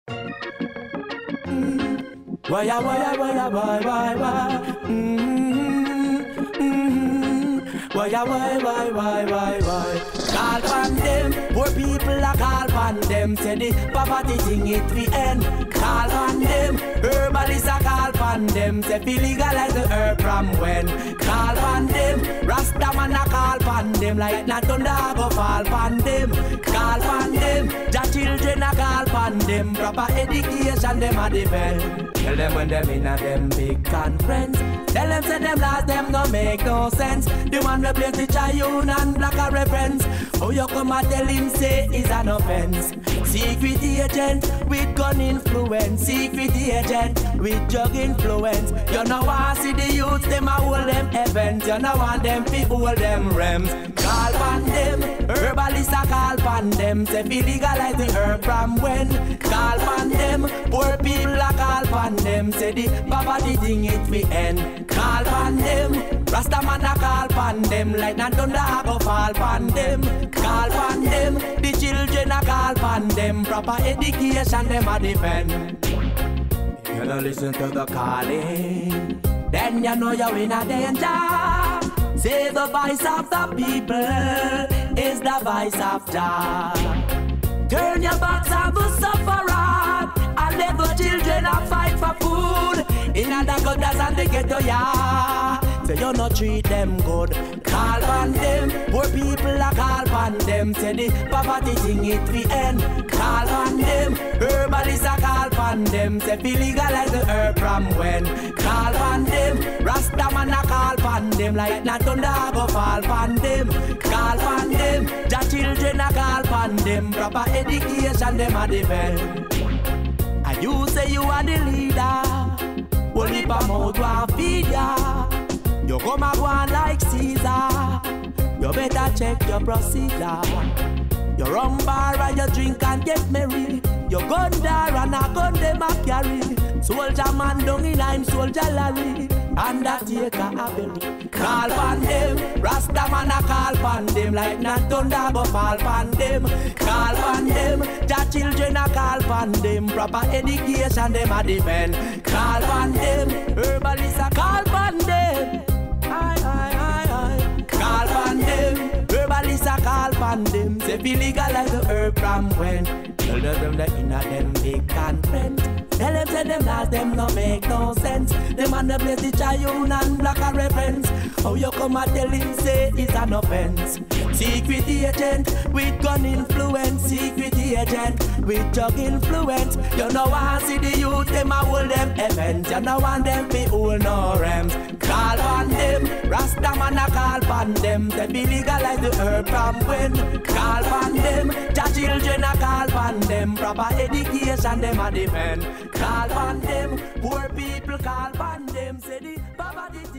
Why, why, why, why, why, why? Why? Call pan them, poor people a call pan them. Say the poverty thing it we end. Call pan them, herbalists a call pan them. Say fi legalize the herb from when. Call pan them, Rasta man a call pan them. Like not thunder go fall pan them. Call pan them, ja children a call pan them. Proper education them a defend. Tell them when them in a them big conference. Tell them say them last them no make no sense. The one replace the Chayun and black a reference. Oh you come and tell him say is an offense. Secret agent with gun influence. Secret agent with drug influence. You know want see the youths them a hold them events. You know want them fi hold them rems. Call pan them, herbalists a call pan them. Say fi legalize the herb from when. Call pan them, poor people a call pan them. Say the poverty thing it fi end. Call pan them, Rasta man a call pan them. Like not thunder a go fall pan them. Call pan them, the children a call pan them. Proper education them a defend. You don't listen to the calling, then you know you're in a danger. Say the voice of the people is the voice of Jah. Turn your backs on the sufferer and let the children a fight for food. In the gutters and the ghetto, yeah. Say you not treat them good. Call on them, poor people a call on them. Say the poverty thing it we end. Call on them, herbalists a call on them. Say fi legalize the herb from when. Call on them, Rasta man a call on them. Like not thunder go fall on them. Call on them, ja children a call on them. Proper education them a defend. And you say you are the leader. Only pa mouth want feed ya. You come and go on like Caesar. You better check your procedure. You run bar and you drink and get merry. You gun there and a gun them a carry. Soldier man down in him soldier Larry. Undertaker a belly. Call pan them, Rasta man a call pan them. Like not thunder go fall pan them. Call pan them, ja children a call pan them. Proper education them a defend. Call pan them, herbalists a call pan them. Aye. Call pan them, herbalists a call pan them. Say fi legalize the herb from when. Tell them that in a them big conference. Tell them say them last them no make no sense. Them on the place the Chayun and black a reference. How you come and tell him say it's an offense. Secret agent with gun influence. Secret agent with drug influence. You know want see the youth them a hold them events. You know want them fi hold no rems. Call on them, Rasta man a call on them. They be legalize the herb from when. Call on them, ja children a call on them. Proper education them a defend. Call on them, poor people call on them. Say the poverty